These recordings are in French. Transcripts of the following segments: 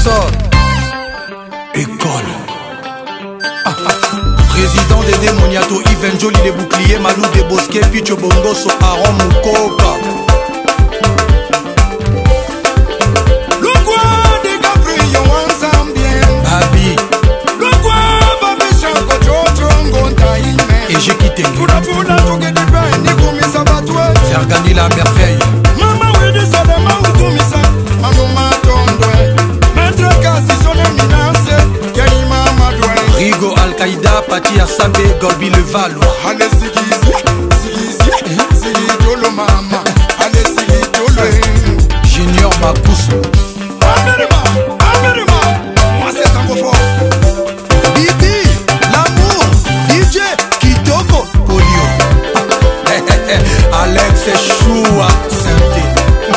sort. École. Président des démoniato, Yves Njoli les boucliers, Malou des Bosquets, Picho Bongoso, Aaron Mukoka. Le quoi des Gabriel ensemble bien. Babi. Le quoi Babi Chanko Jojo Ngonta Ime. Et j'ai quitté. Fouda Fouda Touké des Bains, Nikoumi Sabatoué. Faire gagner la merveille. Maman Widi Salama Oukoumisa. Maman Matondoué. Maître Kassi Soné Minance. Yaïma Madoué. Rigo Al-Qaïda, Pati Assabe, Golbi le Valois. Allez Sigisi, Sigisi, Sigi Dolo Mama. Allez Sigi Dolo. Junior Mapuso. Amérima, Amérima. Moi c'est tango fort. Bibi, l'amour, DJ, Kitoko, Polio. Alex Choua, Saint-Dé.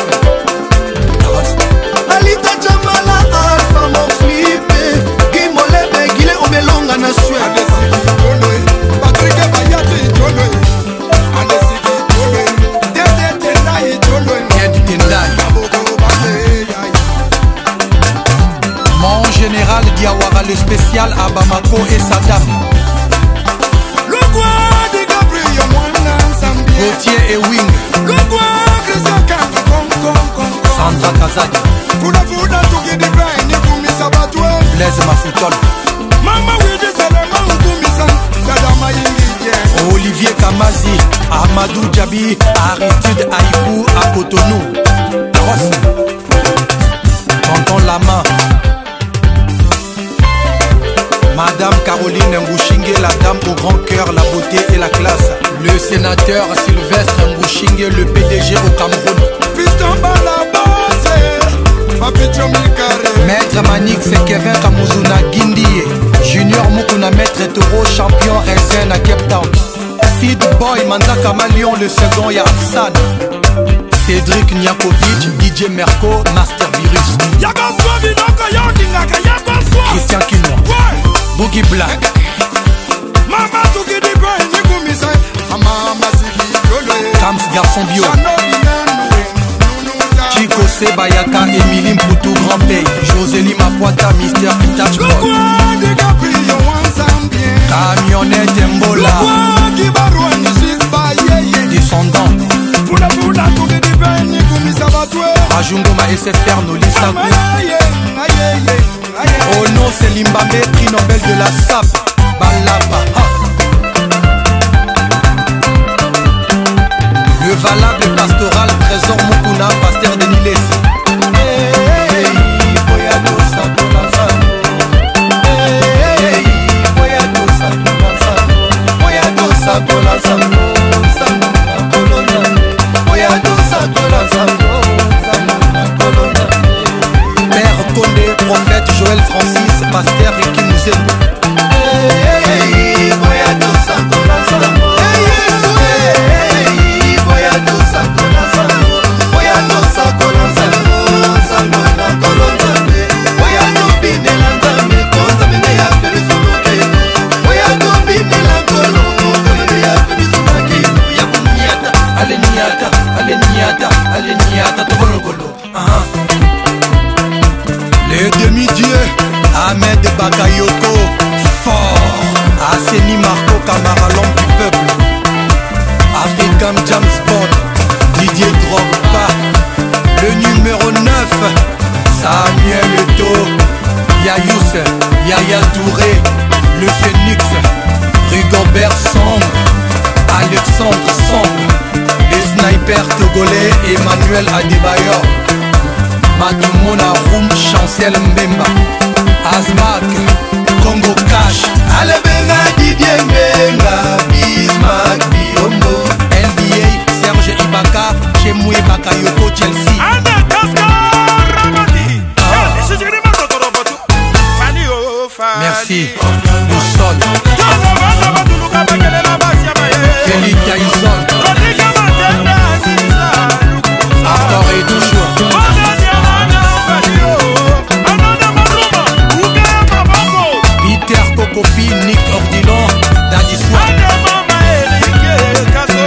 Alita Jamala, Alpha, mon flippé. Guy Molebe, Guilé, Omelonga, na Suède. Allez Sigi Dolo. Patrick Bayati Dolo. Allez Sigi Dolo. Dede Tendai Dolo. Ed Tendai. Mon général Diawara, le spécial à Bamako et Saddam. Le quoi de Gabriel Mwana Zambie. Gauthier et Wing. Le quoi Christian Kanga Kong. Sandra Kazadi. Fouda Fouda Touké des Bains, Nikoumi Sabatoué. Blaise Mafoutol. Mama Widi Salama Oukoumisa. Dada Mayingi. Olivier Kamazi. Amadou Djabi. Aristide Aïkou à Cotonou. Tonton Lama. Madame Caroline Ngouchingue, la dame au grand cœur, la beauté et la classe. Le sénateur Sylvestre Ngouchingue, le PDG au Cameroun. Piston Balabose. Papicho Mikare. Maître Manix et Kevin Kamuzuna Guindie. Junior Mukuna, Maître Toro, champion Raisin à Cape Town. Sid Boy, Manzaka Malion, le second Yafsan. Cédric Niakovic, DJ Merco, Master Virus. Christian Kinois. Boogie Black. Mama Touké des Bains, Nikoumi Sa. Mama Sigi Dolo. Kams Garçon Bio. Chico Sebayaka, Émilie Mpoutou, Grand Pays. Josélie Mapoita, Mister Pitach Le Boy. quoi de Gabriel ensemble bien. Camionnette Mbola. Le quoi qui baroue Nisis Baye. Descendant. Fouda Fouda Touké des Bains, Nikoumi Sabatoué. Rajungoma SFR Nolisakou. Aïe, aïe, aïe, aïe. Oh non, c'est Limbambe, prix Nobel de la SAP. Balaba. Ha. Le valable pastoral, Trésor Mukuna, pasteur de Niles. Père Condé, prophète Joël Francis, pasteur Ricky Mouzembo. Le demi-dieu Ahmed Bakayoko, fort. Asseni Marco Camara, l'homme du peuple. African James Bond, Didier Drogba. Le numéro 9, Samuel Eto'o, Yayous, Yaya Touré. Le Phénix, Rigobert Sombre, Alexandre Sombre. Les snipers togolais, Emmanuel Adebayor. Matumona Roum, Chancel Mbemba. Azmak, Congo Cash. Alebenga Didier Mbenga, Bismarck Biombo. NBA, Serge Ibaka, Chemoué Bakayoko, Chelsea. Merci, Boussol. Félix Tyson. Encore et toujours. Peter Kokopi, Nick Ordilon, Daddy Swap.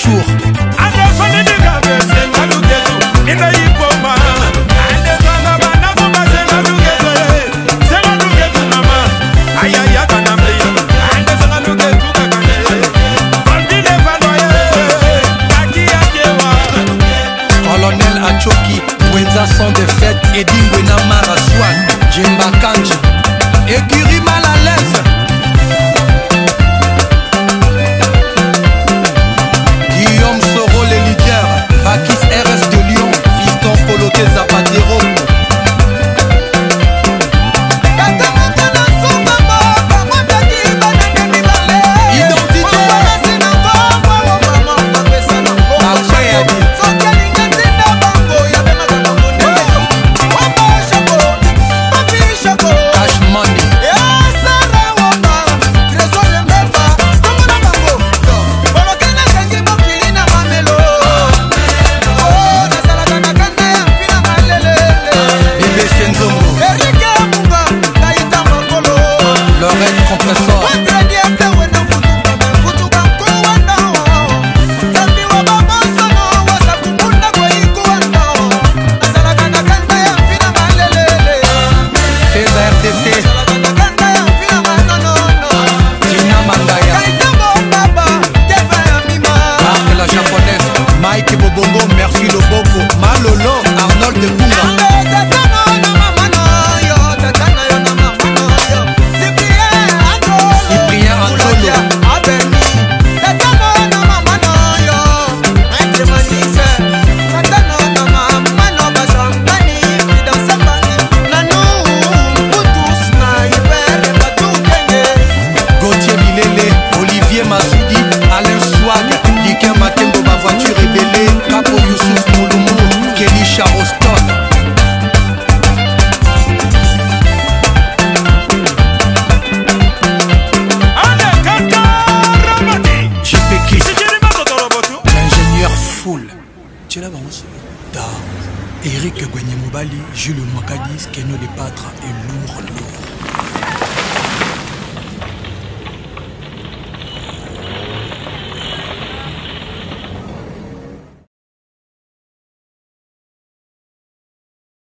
Achour Colonel Achoki, Wenza sans défaite, Edingwena Maraswan, Jimba Kanji, Écurie mal à l'aise. Guillaume Soro, les leaders, Bakis RS de Lyon, Fiston Coloqué Zapatero. Mike Bobongo, merci Loboko, Malolo, Arnold de Kunga. Cyprien Antolo. Gauthier Bilele, Olivier Massoudi, Alain Swag, Liken Makengo, ma voiture rebelle, Capo Youssouf Mouloumou, Kelly Charoston. L'ingénieur Foul. Eric Gwenyemobali, Jules Makadis, Keno de Patra et lourd.